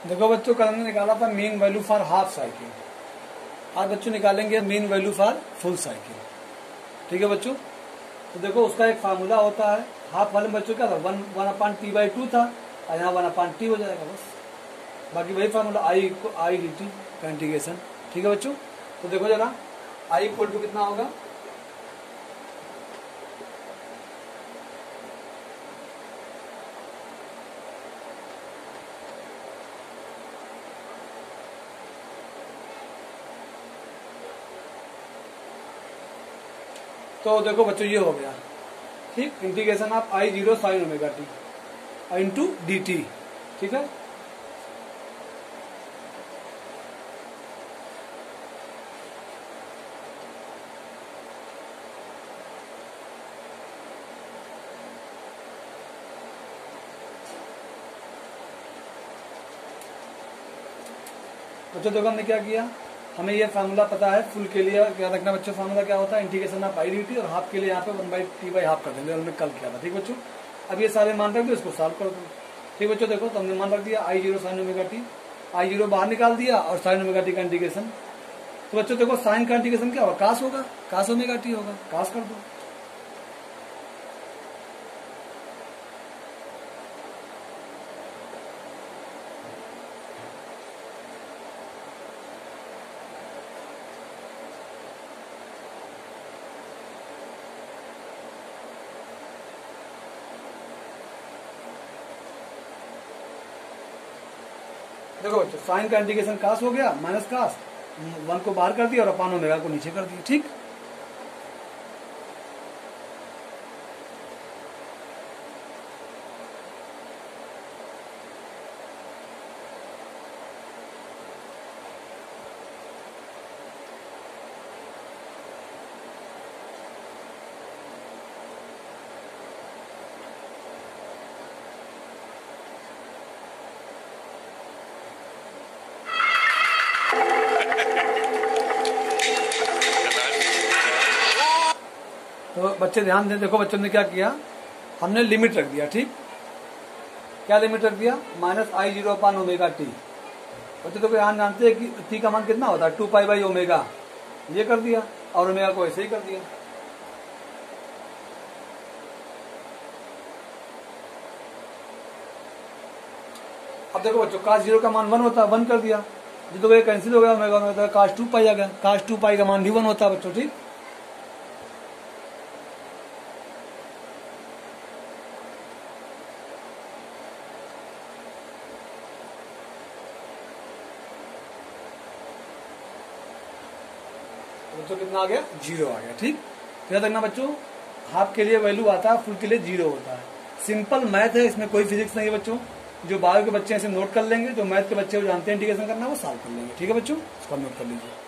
देखो बच्चों, कल हमने निकाला था mean value for half cycle. आज बच्चों निकालेंगे mean value for full cycle. ठीक है बच्चों, तो देखो उसका एक फार्मूला होता है। हाफ वाले बच्चों क्या था, 1/t/2 था, और यहाँ 1/t हो जाएगा बस। बाकी वही फार्मूला आई dt का इंटीग्रेशन। ठीक है बच्चों, तो देखो जरा i इक्वल टू कितना होगा, तो देखो बच्चों ये हो गया। ठीक, integration of I0 sin omega T into D T. ठीक है, बच्चों देखो हमने क्या किया, हमें ये फार्मूला पता है। फुल के लिए याद रखना बच्चों, फार्मूला क्या होता है, integration of I D T, और हाफ के लिए यहाँ पे 1/t/हाफ कर देंगे, हमने कल किया था। ठीक बच्चों, अब ये सारे मान रख दो, इसको सॉल्व कर दो। ठीक बच्चों, देखो तो हमने मान रख दिया I0 sin omega T, I0 बाहर निकाल दिया और sin ओमेगा टी का इंटीग्रेशन। तो बच्चों देखो साइन का इंटीग्रेशन क्या होगा, कास होगा, कास ओमेगा टी होगा, कास कर दो। देखो बच्चों साइन का इंटीग्रेशन कास हो गया, माइनस कास, 1 को बाहर कर दिया और अपान ओमेगा को नीचे कर दिया। ठीक, तो बच्चे ध्यान दें, देखो बच्चों ने क्या किया, हमने लिमिट रख दिया। ठीक, क्या लिमिट रख दिया, -I0 अपान ओमेगा टी। बच्चे तो यहाँ जानते हैं कि टी का मान कितना होता है, 2π/ओमेगा, ये कर दिया और ओमेगा को ऐसे ही कर दिया। अब देखो बच्चों cos 0 का मान 1 होता है, 1 कर दिया, जो तो ये कैंसिल हो गया, ओमेगा में तो cos 2π आ गया, cos 2π का मान भी 1 होता है बच्चों। ठीक, तो कितना आ गया, 0 आ गया। ठीक, याद रखना बच्चों, हाफ के लिए वैल्यू आता है, फुल के लिए 0 होता है। सिंपल मैथ है, इसमें कोई फिजिक्स नहीं है बच्चों। जो बायो के बच्चे ऐसे नोट कर लेंगे, जो मैथ के बच्चे वो जानते हैं इंटीग्रेशन करना, वो सॉल्व कर लेंगे। ठीक है बच्चों, इसको नोट कर लीजिए।